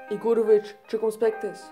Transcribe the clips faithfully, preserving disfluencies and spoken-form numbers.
Igorovic, circumspectus.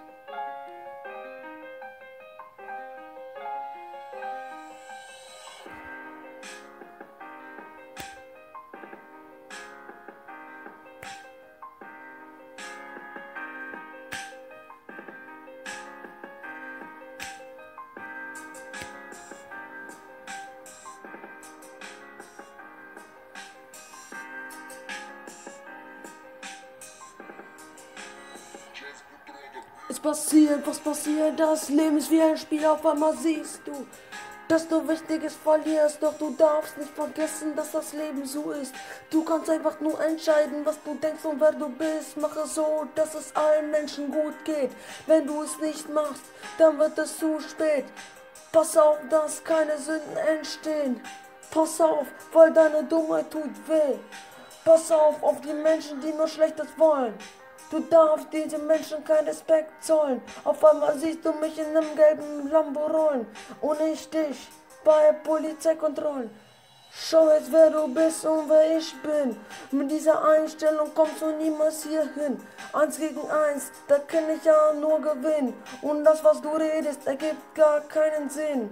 Es passiert, was passiert, das Leben ist wie ein Spiel, auf einmal siehst du, dass du Wichtiges verlierst, doch du darfst nicht vergessen, dass das Leben so ist. Du kannst einfach nur entscheiden, was du denkst und wer du bist. Mach es so, dass es allen Menschen gut geht. Wenn du es nicht machst, dann wird es zu spät. Pass auf, dass keine Sünden entstehen. Pass auf, weil deine Dummheit tut weh. Pass auf, auf die Menschen, die nur Schlechtes wollen. Du darfst diesen Menschen keinen Respekt zollen. Auf einmal siehst du mich in einem gelben Lambo rollen und ich dich bei Polizeikontrollen. Schau jetzt, wer du bist und wer ich bin. Mit dieser Einstellung kommst du niemals hierhin. Eins gegen eins, da kann ich ja nur gewinnen. Und das, was du redest, ergibt gar keinen Sinn.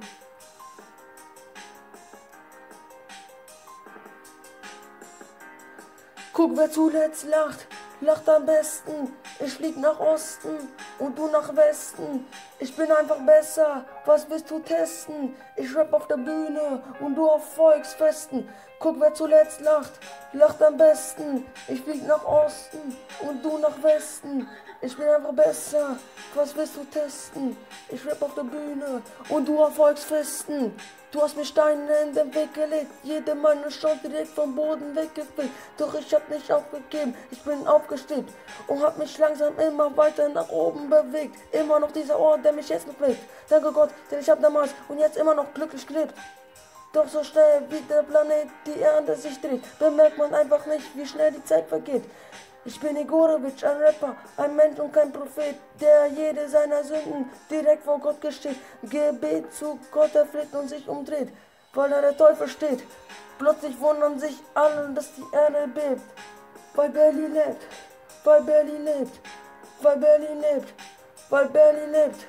Guck, wer zuletzt lacht, lacht am besten. Ich flieg nach Osten und du nach Westen. Ich bin einfach besser, was willst du testen? Ich rap auf der Bühne und du auf Volksfesten. Guck, wer zuletzt lacht, lacht am besten. Ich flieg nach Osten und du nach Westen. Ich bin einfach besser, was willst du testen? Ich rap auf der Bühne und du auf Volksfesten. Du hast mir Steine in den Weg gelegt, jede meine Chance direkt vom Boden weggefegt. Doch ich hab nicht aufgegeben, ich bin aufgesteht und hab mich langsam immer weiter nach oben bewegt. Immer noch dieser Ort, der mich jetzt noch prägt. Danke Gott, denn ich hab damals und jetzt immer noch glücklich gelebt. Doch so schnell wie der Planet die Erde sich dreht, bemerkt man einfach nicht, wie schnell die Zeit vergeht. Ich bin Igorovic, ein Rapper, ein Mensch und kein Prophet, der jede seiner Sünden direkt vor Gott gesteht. Gebet zu Gott erfleht und sich umdreht, weil da der Teufel steht. Plötzlich wundern sich alle, dass die Erde bebt. Weil Berlin lebt, weil Berlin lebt, weil Berlin lebt, weil Berlin lebt.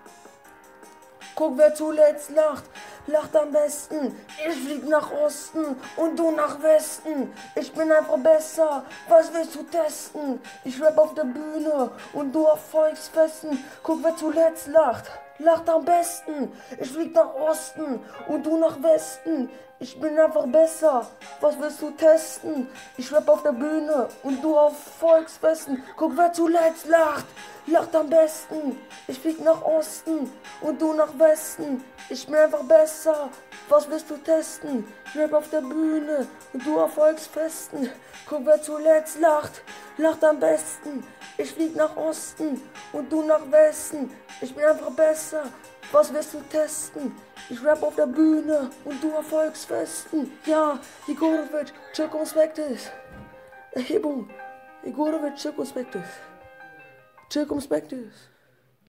Guck, wer zuletzt lacht, lacht am besten. Ich flieg nach Osten und du nach Westen. Ich bin einfach besser, was willst du testen? Ich rap auf der Bühne und du auf Volksfesten. Guck, wer zuletzt lacht, lacht am besten. Ich flieg nach Osten und du nach Westen. Ich bin einfach besser, was willst du testen? Ich rap auf der Bühne und du auf Volksfesten. Guck, wer zuletzt lacht, lacht am besten. Ich flieg nach Osten und du nach Westen. Ich bin einfach besser, was willst du testen? Ich rap auf der Bühne und du auf Volksfesten. Guck, wer zuletzt lacht, lacht am besten. Ich flieg nach Osten und du nach Westen. Ich bin einfach besser, was willst du testen? Ich rap auf der Bühne und du auf Volksfesten. Ja, Igorovic, circumspectus. Erhebung, Igorovic, circumspectus. Circumspectus.